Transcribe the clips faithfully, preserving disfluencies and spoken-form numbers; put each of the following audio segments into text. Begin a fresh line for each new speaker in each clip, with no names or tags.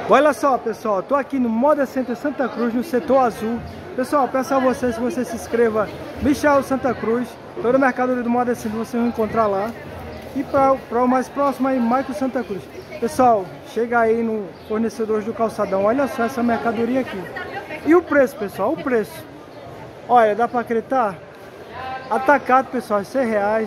Olha só, pessoal, tô aqui no Moda Center Santa Cruz, no setor azul. Pessoal, peço a vocês que você se inscreva Michel Santa Cruz. Toda a mercadoria do Moda Center vocês vão encontrar lá. E para o mais próximo aí, Michael Santa Cruz. Pessoal, chega aí no fornecedores do calçadão. Olha só essa mercadoria aqui. E o preço, pessoal, o preço. Olha, dá para acreditar? Atacado, pessoal, cem reais.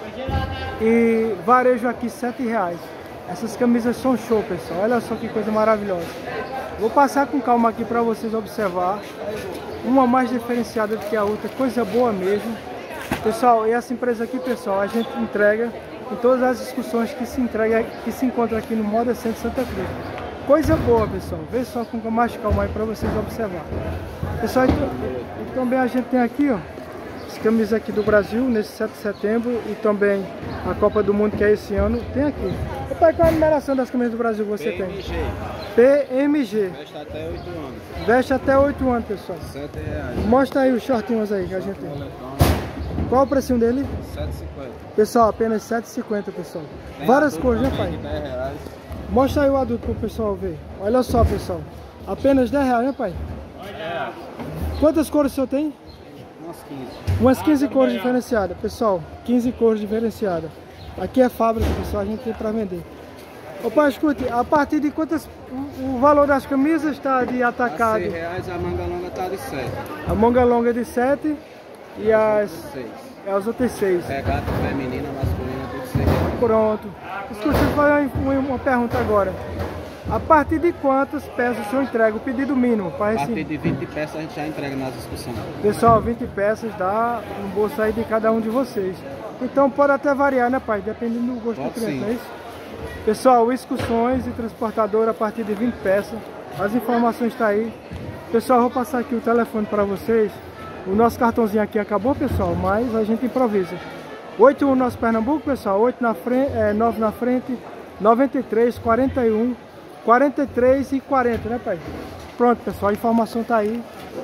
E varejo aqui, sete reais. Essas camisas são show, pessoal. Olha só que coisa maravilhosa. Vou passar com calma aqui para vocês observar. Uma mais diferenciada do que a outra. Coisa boa mesmo. Pessoal, e essa empresa aqui, pessoal, a gente entrega em todas as discussões que se entrega, que se encontra aqui no Moda Center Santa Cruz. Coisa boa, pessoal. Vê só com mais calma aí para vocês observar. Pessoal, e, e também a gente tem aqui, ó, as camisas aqui do Brasil, nesse sete de setembro, e também a Copa do Mundo, que é esse ano, tem aqui. Pai, qual a numeração das camisas do Brasil que você
P M G.
tem? P M G.
Veste até oito anos.
Veste até oito anos, pessoal.
sete reais.
Mostra aí os shortinhos aí que a gente tem. Qual o precinho dele?
sete e cinquenta.
Pessoal, apenas sete e cinquenta, pessoal.
Tem
Várias cores, né, pai?
dez reais.
Mostra aí o adulto pro pessoal ver. Olha só, pessoal. Apenas dez reais, né, pai?
É.
Quantas cores o senhor tem?
Umas quinze.
Umas quinze cores diferenciadas, pessoal. quinze cores diferenciadas. Aqui é fábrica, pessoal, a gente tem para vender. Ô pai, escute, a partir de quantas... O, o valor das camisas está de atacado?
A seis reais, a manga longa está de sete.
A manga longa é de sete e as...
seis.
As outras seis.
Regata feminina, masculina, tudo seis reais.
Pronto. Escute, eu vou fazer uma, uma pergunta agora. A partir de quantas peças o senhor entrega? O pedido mínimo? Para
A partir de vinte peças a gente já entrega nas discussões.
Pessoal, vinte peças dá no bolso aí de cada um de vocês. Então pode até variar, né, pai? Dependendo do gosto do cliente, não é isso? Pessoal, excursões e transportadora a partir de vinte peças. As informações estão aí. Pessoal, eu vou passar aqui o telefone para vocês. O nosso cartãozinho aqui acabou, pessoal, mas a gente improvisa. oito um nosso Pernambuco, pessoal. oito na frente, é, nove na frente. noventa e três, quarenta e um, quarenta e três e quarenta, né, pai? Pronto, pessoal, a informação tá aí.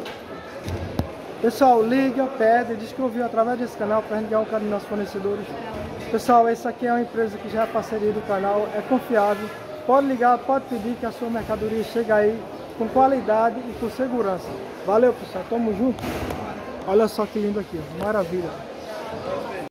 Pessoal, liga, pede, diz que ouviu através desse canal para a gente ganhar um carinho dos nossos fornecedores. Pessoal, essa aqui é uma empresa que já é parceria do canal, é confiável. Pode ligar, pode pedir que a sua mercadoria chegue aí com qualidade e com segurança. Valeu, pessoal, tamo junto. Olha só que lindo aqui, ó. Maravilha.